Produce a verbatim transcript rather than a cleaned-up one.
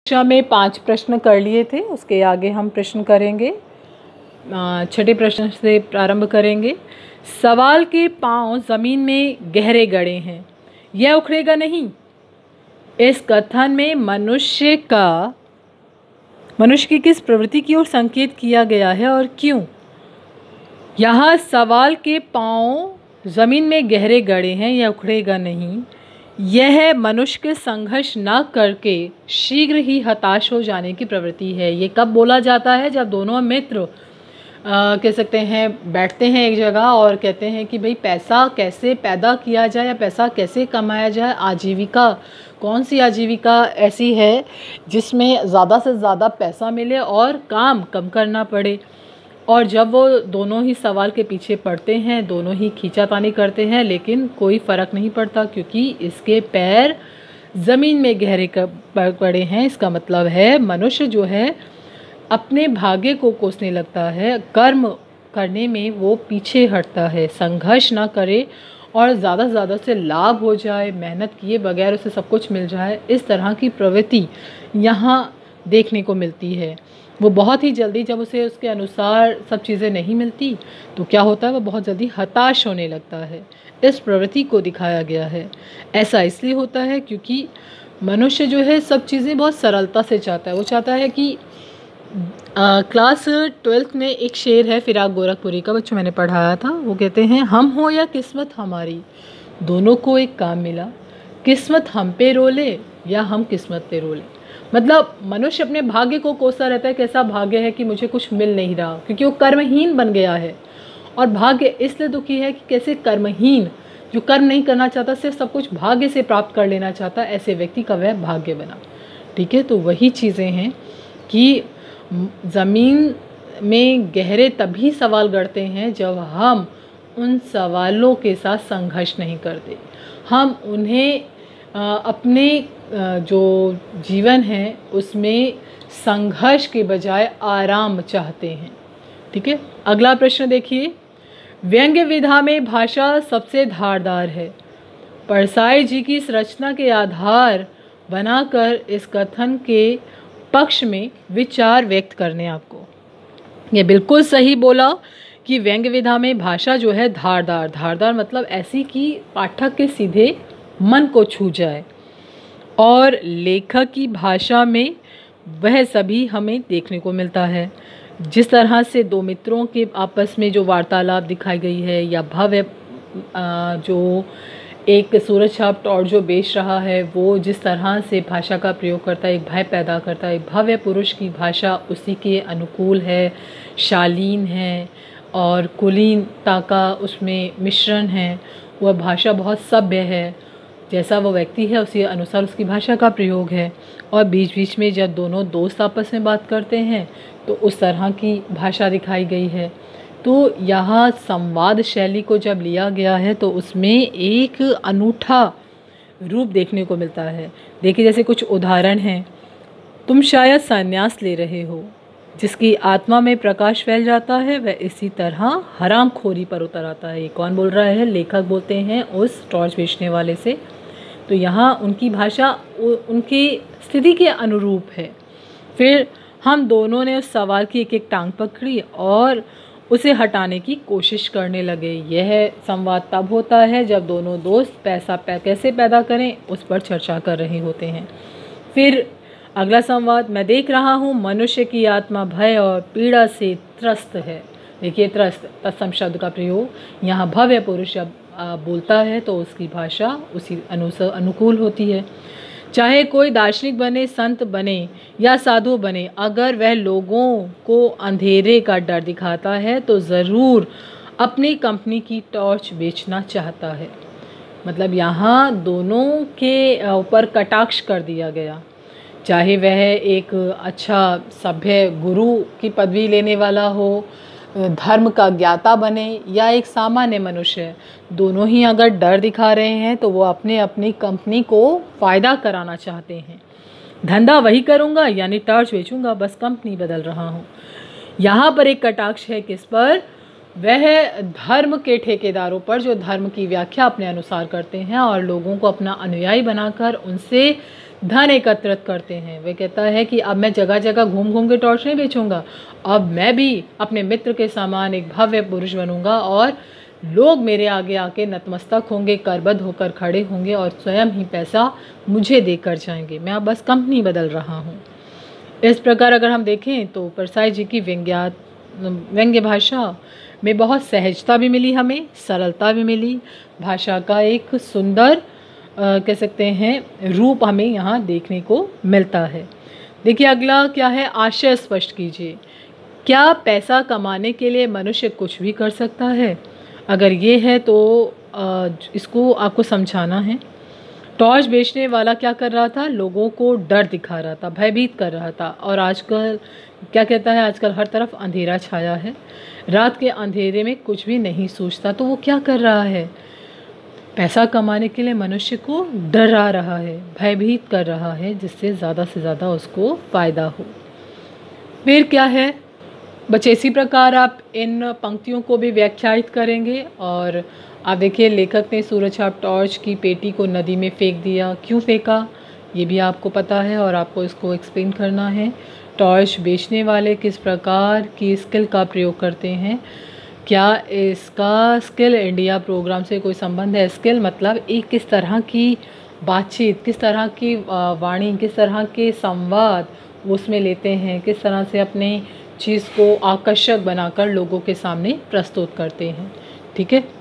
कक्षा में पांच प्रश्न कर लिए थे, उसके आगे हम प्रश्न करेंगे। छठे प्रश्न से प्रारंभ करेंगे। सवाल के पांव जमीन में गहरे गड़े हैं, यह उखड़ेगा नहीं। इस कथन में मनुष्य का मनुष्य की किस प्रवृत्ति की ओर संकेत किया गया है और क्यों? यहाँ सवाल के पांव जमीन में गहरे गड़े हैं, यह उखड़ेगा नहीं, यह मनुष्य के संघर्ष न करके शीघ्र ही हताश हो जाने की प्रवृत्ति है। ये कब बोला जाता है? जब दोनों मित्र कह सकते हैं बैठते हैं एक जगह और कहते हैं कि भाई पैसा कैसे पैदा किया जाए या पैसा कैसे कमाया जाए, आजीविका कौन सी आजीविका ऐसी है जिसमें ज़्यादा से ज़्यादा पैसा मिले और काम कम करना पड़े। और जब वो दोनों ही सवाल के पीछे पड़ते हैं, दोनों ही खींचातानी करते हैं, लेकिन कोई फ़र्क नहीं पड़ता क्योंकि इसके पैर ज़मीन में गहरे पड़े हैं। इसका मतलब है मनुष्य जो है अपने भाग्य को कोसने लगता है, कर्म करने में वो पीछे हटता है, संघर्ष ना करे और ज़्यादा से ज़्यादा से लाभ हो जाए, मेहनत किए बगैर उसे सब कुछ मिल जाए, इस तरह की प्रवृत्ति यहाँ देखने को मिलती है। वो बहुत ही जल्दी जब उसे उसके अनुसार सब चीज़ें नहीं मिलती तो क्या होता है, वो बहुत जल्दी हताश होने लगता है। इस प्रवृत्ति को दिखाया गया है। ऐसा इसलिए होता है क्योंकि मनुष्य जो है सब चीज़ें बहुत सरलता से चाहता है। वो चाहता है कि आ, क्लास ट्वेल्थ में एक शेर है फिराक गोरखपुरी का, बच्चों मैंने पढ़ाया था। वो कहते हैं, हम हो या किस्मत हमारी, दोनों को एक काम मिला, किस्मत हम पे रोले या हम किस्मत पे रोले। मतलब मनुष्य अपने भाग्य को कोसता रहता है, कैसा भाग्य है कि मुझे कुछ मिल नहीं रहा, क्योंकि वो कर्महीन बन गया है। और भाग्य इसलिए दुखी है कि कैसे कर्महीन जो कर्म नहीं करना चाहता, सिर्फ सब कुछ भाग्य से प्राप्त कर लेना चाहता, ऐसे व्यक्ति का वह भाग्य बना। ठीक है, तो वही चीज़ें हैं कि ज़मीन में गहरे तभी सवाल गढ़ते हैं जब हम उन सवालों के साथ संघर्ष नहीं करते। हम उन्हें अपने जो जीवन है उसमें संघर्ष के बजाय आराम चाहते हैं। ठीक है, अगला प्रश्न देखिए। व्यंग्य विधा में भाषा सबसे धारदार है, परसाई जी की इस रचना के आधार बनाकर इस कथन के पक्ष में विचार व्यक्त करने। आपको ये बिल्कुल सही बोला कि व्यंग्य विधा में भाषा जो है धारदार, धारदार मतलब ऐसी कि पाठक के सीधे मन को छू जाए। और लेखक की भाषा में वह सभी हमें देखने को मिलता है। जिस तरह से दो मित्रों के आपस में जो वार्तालाप दिखाई गई है, या भव्य जो एक सूरज छाप टॉर्च जो बेच रहा है, वो जिस तरह से भाषा का प्रयोग करता है, एक भय पैदा करता है। एक भव्य पुरुष की भाषा उसी के अनुकूल है, शालीन है और कुलीनता का उसमें मिश्रण है। वह भाषा बहुत सभ्य है, जैसा वो व्यक्ति है उसी अनुसार उसकी भाषा का प्रयोग है। और बीच बीच में जब दोनों दोस्त आपस में बात करते हैं तो उस तरह की भाषा दिखाई गई है। तो यहाँ संवाद शैली को जब लिया गया है तो उसमें एक अनूठा रूप देखने को मिलता है। देखिए, जैसे कुछ उदाहरण हैं। तुम शायद संन्यास ले रहे हो, जिसकी आत्मा में प्रकाश फैल जाता है वह इसी तरह हरामखोरी पर उतर आता है। ये कौन बोल रहा है? लेखक बोलते हैं उस टॉर्च बेचने वाले से। तो यहाँ उनकी भाषा उनकी स्थिति के अनुरूप है। फिर हम दोनों ने उस सवाल की एक एक टांग पकड़ी और उसे हटाने की कोशिश करने लगे। यह संवाद तब होता है जब दोनों दोस्त पैसा पै, कैसे पैदा करें उस पर चर्चा कर रहे होते हैं। फिर अगला संवाद, मैं देख रहा हूँ मनुष्य की आत्मा भय और पीड़ा से त्रस्त है। देखिए, त्रस्त तत्सम शब्द का प्रयोग यहाँ भव्य पुरुष जब बोलता है तो उसकी भाषा उसी अनुसार अनुकूल होती है। चाहे कोई दार्शनिक बने, संत बने या साधु बने, अगर वह लोगों को अंधेरे का डर दिखाता है तो ज़रूर अपनी कंपनी की टॉर्च बेचना चाहता है। मतलब यहाँ दोनों के ऊपर कटाक्ष कर दिया गया। चाहे वह एक अच्छा सभ्य गुरु की पदवी लेने वाला हो, धर्म का ज्ञाता बने या एक सामान्य मनुष्य, दोनों ही अगर डर दिखा रहे हैं तो वो अपने अपनी कंपनी को फ़ायदा कराना चाहते हैं। धंधा वही करूँगा यानी टॉर्च बेचूंगा, बस कंपनी बदल रहा हूँ। यहाँ पर एक कटाक्ष है किस पर? वह धर्म के ठेकेदारों पर जो धर्म की व्याख्या अपने अनुसार करते हैं और लोगों को अपना अनुयायी बनाकर उनसे धन एकत्रित करते हैं। वह कहता है कि अब मैं जगह जगह घूम घूम के टॉर्च नहीं बेचूंगा, अब मैं भी अपने मित्र के समान एक भव्य पुरुष बनूंगा और लोग मेरे आगे आके नतमस्तक होंगे, करबद्ध होकर खड़े होंगे और स्वयं ही पैसा मुझे देकर जाएंगे। मैं अब बस कंपनी बदल रहा हूँ। इस प्रकार अगर हम देखें तो परसाई जी की व्यंग्या व्यंग्य भाषा में बहुत सहजता भी मिली, हमें सरलता भी मिली, भाषा का एक सुंदर आ, कह सकते हैं रूप हमें यहाँ देखने को मिलता है। देखिए अगला क्या है, आशय स्पष्ट कीजिए। क्या पैसा कमाने के लिए मनुष्य कुछ भी कर सकता है? अगर ये है तो आ, इसको आपको समझाना है। टॉर्च बेचने वाला क्या कर रहा था? लोगों को डर दिखा रहा था, भयभीत कर रहा था। और आजकल क्या कहता है, आजकल हर तरफ अंधेरा छाया है, रात के अंधेरे में कुछ भी नहीं सूझता। तो वो क्या कर रहा है? पैसा कमाने के लिए मनुष्य को डरा रहा है, भयभीत कर रहा है, जिससे ज़्यादा से ज़्यादा उसको फ़ायदा हो। फिर क्या है बच्चे, इसी प्रकार आप इन पंक्तियों को भी व्याख्यायित करेंगे। और आप देखिए लेखक ने सूरजछाप टॉर्च की पेटी को नदी में फेंक दिया। क्यों फेंका ये भी आपको पता है और आपको इसको एक्सप्लेन करना है। टॉर्च बेचने वाले किस प्रकार की स्किल का प्रयोग करते हैं, क्या इसका स्किल इंडिया प्रोग्राम से कोई संबंध है? स्किल मतलब एक किस तरह की बातचीत, किस तरह की वाणी, किस तरह के संवाद वो उसमें लेते हैं, किस तरह से अपने चीज़ को आकर्षक बनाकर लोगों के सामने प्रस्तुत करते हैं। ठीक है।